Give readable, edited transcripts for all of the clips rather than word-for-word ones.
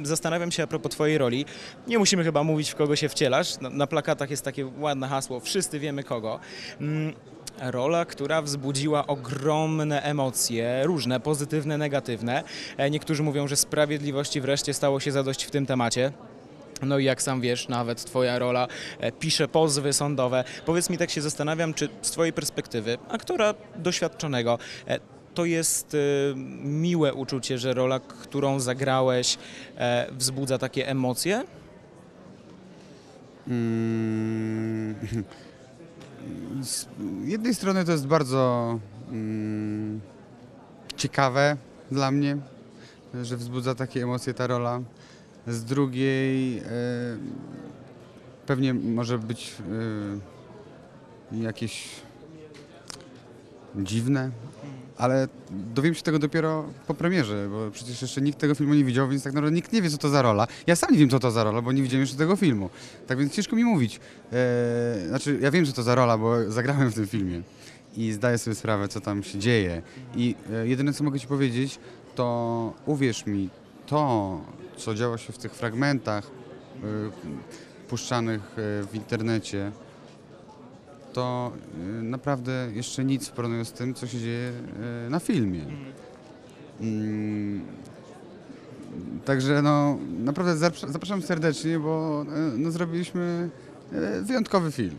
zastanawiam się a propos twojej roli. Nie musimy chyba mówić, w kogo się wcielasz. Na plakatach jest takie ładne hasło, wszyscy wiemy kogo. Rola, która wzbudziła ogromne emocje, różne, pozytywne, negatywne. Niektórzy mówią, że sprawiedliwości wreszcie stało się zadość w tym temacie. No i jak sam wiesz, nawet twoja rola pisze pozwy sądowe. Powiedz mi, tak się zastanawiam, czy z twojej perspektywy, aktora doświadczonego, to jest miłe uczucie, że rola, którą zagrałeś, wzbudza takie emocje? Mm, Z jednej strony to jest bardzo ciekawe dla mnie, że wzbudza takie emocje ta rola. Z drugiej pewnie może być jakieś dziwne, ale dowiem się tego dopiero po premierze, bo przecież jeszcze nikt tego filmu nie widział, więc tak naprawdę nikt nie wie, co to za rola. Ja sam nie wiem, co to za rola, bo nie widziałem jeszcze tego filmu. Tak więc ciężko mi mówić. Znaczy, ja wiem, że to za rola, bo zagrałem w tym filmie i zdaję sobie sprawę, co tam się dzieje. I jedyne, co mogę ci powiedzieć, to uwierz mi, to, co działo się w tych fragmentach puszczanych w internecie, to naprawdę jeszcze nic w porównaniu z tym, co się dzieje na filmie. Także no, naprawdę zapraszam serdecznie, bo no, zrobiliśmy wyjątkowy film.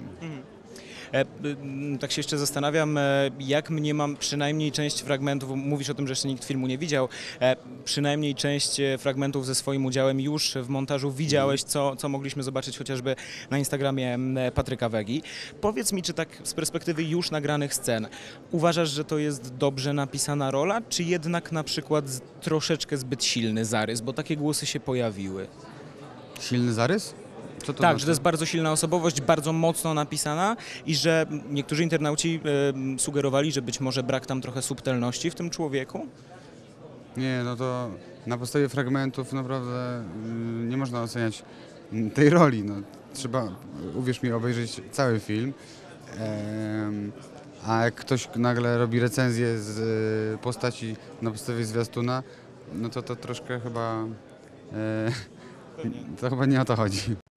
Tak się jeszcze zastanawiam, jak mniemam, przynajmniej część fragmentów, mówisz o tym, że jeszcze nikt filmu nie widział, przynajmniej część fragmentów ze swoim udziałem już w montażu widziałeś, co mogliśmy zobaczyć chociażby na Instagramie Patryka Wegi. Powiedz mi, czy tak z perspektywy już nagranych scen, uważasz, że to jest dobrze napisana rola, czy jednak na przykład troszeczkę zbyt silny zarys, bo takie głosy się pojawiły? Silny zarys? Co to Tak, znaczy? że to jest bardzo silna osobowość, bardzo mocno napisana i że niektórzy internauci sugerowali, że być może brak tam trochę subtelności w tym człowieku? Nie, no to na podstawie fragmentów naprawdę nie można oceniać tej roli. No, trzeba, uwierz mi, obejrzeć cały film. A jak ktoś nagle robi recenzję z postaci na podstawie zwiastuna, no to troszkę chyba, to chyba nie o to chodzi.